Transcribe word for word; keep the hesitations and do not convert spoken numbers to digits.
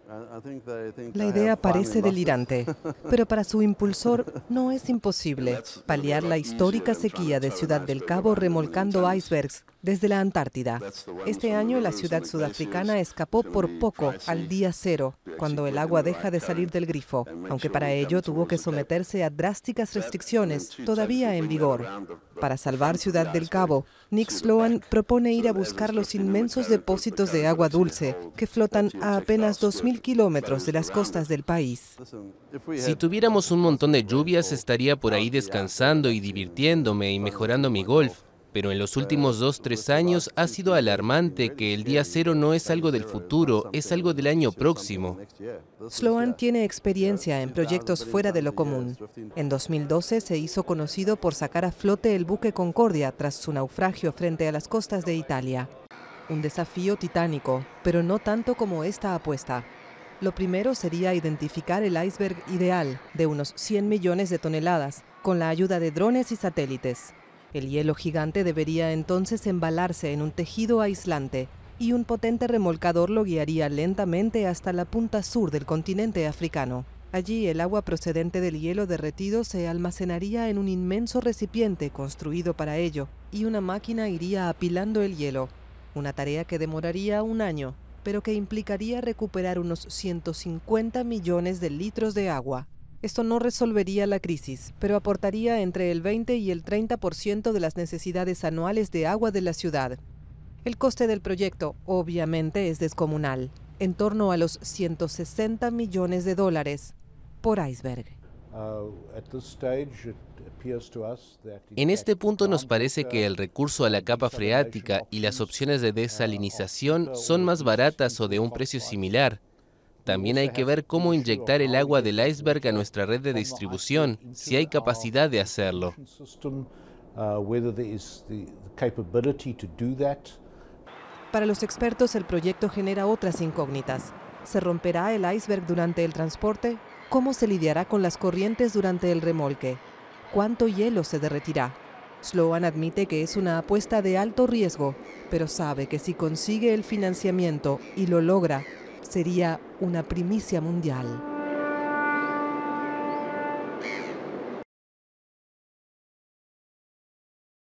La idea parece delirante, pero para su impulsor no es imposible paliar la histórica sequía de Ciudad del Cabo remolcando icebergs desde la Antártida. Este año la ciudad sudafricana escapó por poco al día cero, cuando el agua deja de salir del grifo, aunque para ello tuvo que someterse a drásticas restricciones todavía en vigor. Para salvar Ciudad del Cabo, Nick Sloan propone ir a buscar los inmensos depósitos de agua dulce que flotan a apenas dos mil kilómetros de las costas del país. Si tuviéramos un montón de lluvias, estaría por ahí descansando y divirtiéndome y mejorando mi golf. Pero en los últimos dos, tres años ha sido alarmante que el día cero no es algo del futuro, es algo del año próximo. Sloan tiene experiencia en proyectos fuera de lo común. En dos mil doce se hizo conocido por sacar a flote el buque Concordia tras su naufragio frente a las costas de Italia. Un desafío titánico, pero no tanto como esta apuesta. Lo primero sería identificar el iceberg ideal, de unos cien millones de toneladas, con la ayuda de drones y satélites. El hielo gigante debería entonces embalarse en un tejido aislante y un potente remolcador lo guiaría lentamente hasta la punta sur del continente africano. Allí el agua procedente del hielo derretido se almacenaría en un inmenso recipiente construido para ello y una máquina iría apilando el hielo, una tarea que demoraría un año, pero que implicaría recuperar unos ciento cincuenta millones de litros de agua. Esto no resolvería la crisis, pero aportaría entre el veinte y el treinta por ciento de las necesidades anuales de agua de la ciudad. El coste del proyecto, obviamente, es descomunal, en torno a los ciento sesenta millones de dólares por iceberg. En este punto nos parece que el recurso a la capa freática y las opciones de desalinización son más baratas o de un precio similar. También hay que ver cómo inyectar el agua del iceberg a nuestra red de distribución, si hay capacidad de hacerlo. Para los expertos, el proyecto genera otras incógnitas. ¿Se romperá el iceberg durante el transporte? ¿Cómo se lidiará con las corrientes durante el remolque? ¿Cuánto hielo se derretirá? Sloan admite que es una apuesta de alto riesgo, pero sabe que si consigue el financiamiento y lo logra, sería una primicia mundial.